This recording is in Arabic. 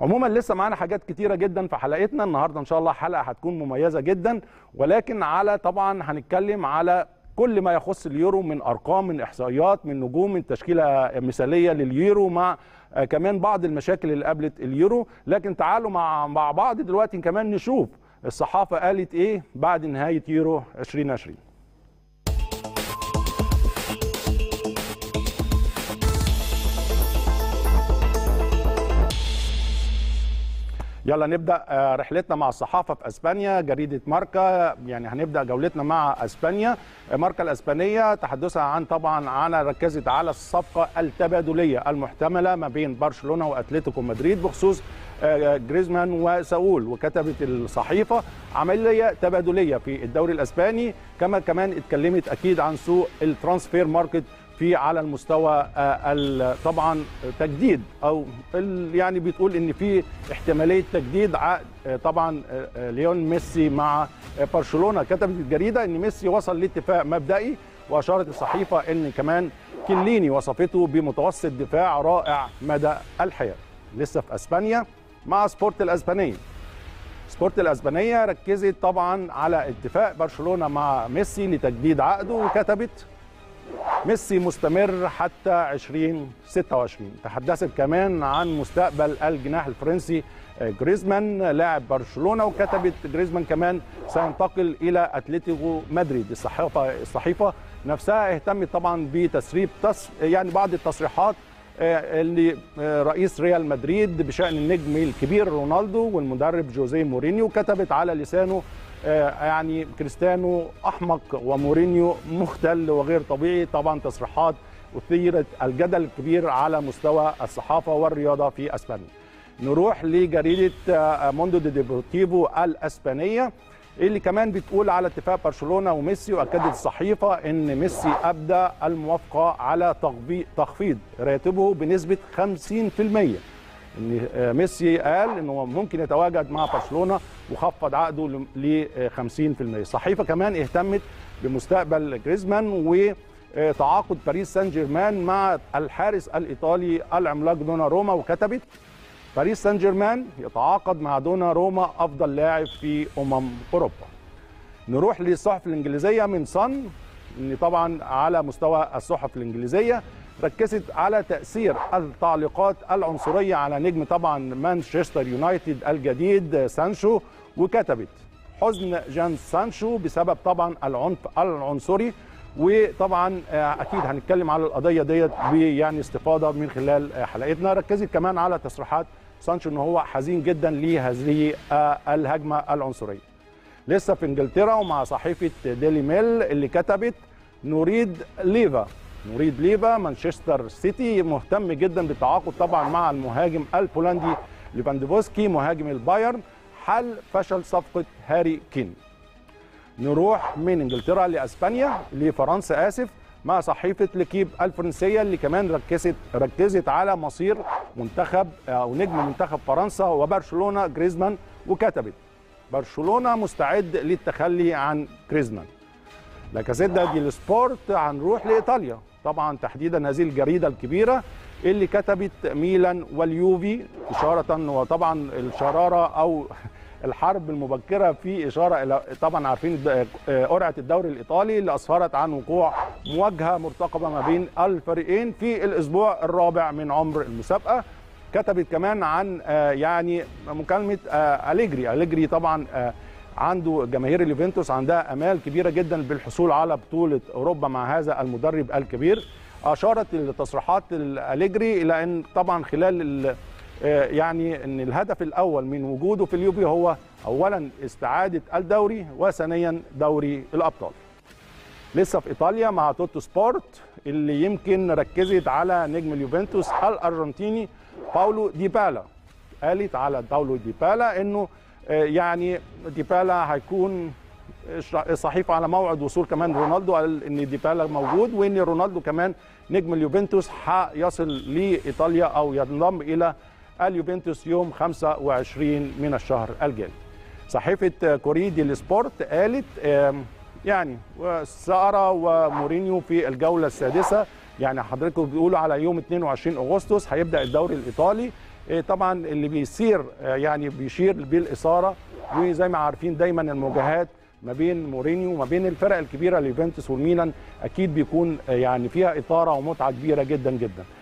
عموما لسه معانا حاجات كتيره جدا في حلقتنا النهارده، ان شاء الله حلقه هتكون مميزه جدا، ولكن طبعا هنتكلم على كل ما يخص اليورو من ارقام، من احصائيات، من نجوم، من تشكيله مثاليه لليورو، مع كمان بعض المشاكل اللي قابلت اليورو. لكن تعالوا مع بعض دلوقتي كمان نشوف الصحافه قالت ايه بعد نهايه يورو 2020. يلا نبدأ رحلتنا مع الصحافة في أسبانيا. جريدة ماركا، يعني هنبدأ جولتنا مع أسبانيا. ماركا الأسبانية تحدثها عن ركزت على الصفقة التبادلية المحتملة ما بين برشلونة وأتلتيكو مدريد بخصوص جريزمان وساول، وكتبت الصحيفة عملية تبادلية في الدوري الأسباني. كمان اتكلمت أكيد عن سوق الترانسفير ماركت على المستوى طبعا تجديد، او يعني بتقول ان في احتماليه تجديد عقد طبعا ليون ميسي مع برشلونه. كتبت الجريده ان ميسي وصل لاتفاق مبدئي، واشارت الصحيفه ان كمان كليني وصفته بمتوسط دفاع رائع مدى الحياه. لسه في اسبانيا مع سبورت الاسبانيه. سبورت الاسبانيه ركزت طبعا على اتفاق برشلونه مع ميسي لتجديد عقده، وكتبت ميسي مستمر حتى 2026. تحدثت كمان عن مستقبل الجناح الفرنسي جريزمان لاعب برشلونة، وكتبت جريزمان كمان سينتقل إلى أتلتيكو مدريد. الصحيفة نفسها اهتمت طبعا بتسريب يعني بعض التصريحات اللي رئيس ريال مدريد بشأن النجم الكبير رونالدو والمدرب جوزيه مورينيو. كتبت على لسانه يعني كريستيانو أحمق ومورينيو مختل وغير طبيعي. طبعا تصريحات أثيرت الجدل الكبير على مستوى الصحافة والرياضة في أسبانيا. نروح لجريدة موندو ديبورتيفو الأسبانية اللي كمان بتقول على اتفاق برشلونة وميسي، وأكدت الصحيفة أن ميسي أبدى الموافقة على تخفيض راتبه بنسبة 50%. ان ميسي قال انه ممكن يتواجد مع برشلونه وخفض عقده ل 50%. الصحيفه كمان اهتمت بمستقبل جريزمان وتعاقد باريس سان جيرمان مع الحارس الايطالي العملاق دوناروما، وكتبت باريس سان جيرمان يتعاقد مع دوناروما افضل لاعب في اوروبا. نروح للصحف الانجليزيه من صن، ان طبعا على مستوى الصحف الانجليزيه ركزت على تأثير التعليقات العنصرية على نجم طبعا مانشستر يونايتد الجديد سانشو، وكتبت حزن جان سانشو بسبب طبعا العنف العنصري. وطبعا اكيد هنتكلم على القضية ديت يعني استفاضة من خلال حلقتنا. ركزت كمان على تصريحات سانشو ان هو حزين جدا لهذه الهجمة العنصرية. لسه في انجلترا ومع صحيفة ديلي ميل اللي كتبت نريد ليفا مانشستر سيتي مهتم جدا بالتعاقد طبعا مع المهاجم البولندي ليفاندوفسكي مهاجم البايرن حل فشل صفقة هاري كين. نروح من انجلترا لفرنسا مع صحيفة ليكيب الفرنسية اللي كمان ركزت على مصير منتخب او نجم منتخب فرنسا وبرشلونة جريزمان، وكتبت برشلونة مستعد للتخلي عن جريزمان. لاكازيتا دي سبورت هنروح لإيطاليا، طبعا تحديدا هذه الجريدة الكبيرة اللي كتبت ميلان واليوفي إشارة، وطبعا الشرارة أو الحرب المبكرة في إشارة إلى طبعا عارفين قرعة الدوري الإيطالي اللي أسفرت عن وقوع مواجهة مرتقبة ما بين الفريقين في الأسبوع الرابع من عمر المسابقة. كتبت كمان عن يعني مكالمة أليجري طبعا عنده جماهير اليوفنتوس عندها امال كبيره جدا بالحصول على بطوله اوروبا مع هذا المدرب الكبير. اشارت التصريحات اليجري الى ان طبعا خلال يعني ان الهدف الاول من وجوده في اليوفي هو اولا استعاده الدوري وثانيا دوري الابطال. لسه في ايطاليا مع توتو سبورت اللي يمكن ركزت على نجم اليوفنتوس الارجنتيني باولو ديبالا. قالت على باولو ديبالا انه يعني ديبالا هيكون صحيفة على موعد وصول كمان رونالدو، قال ان ديبالا موجود وان رونالدو كمان نجم اليوفنتوس هيصل لايطاليا او ينضم الى اليوفنتوس يوم 25 من الشهر الجاري. صحيفة كوريدي للسبورت قالت يعني سارة ومورينيو في الجولة السادسة، يعني حضراتكم بتقولوا على يوم 22 أغسطس هيبدأ الدوري الإيطالي. طبعا اللي بيصير يعني بيشير بالاثاره، وزي ما عارفين دايما المواجهات ما بين مورينيو وما بين الفرق الكبيره اليوفنتوس والميلان اكيد بيكون يعني فيها اثاره ومتعه كبيره جدا جدا.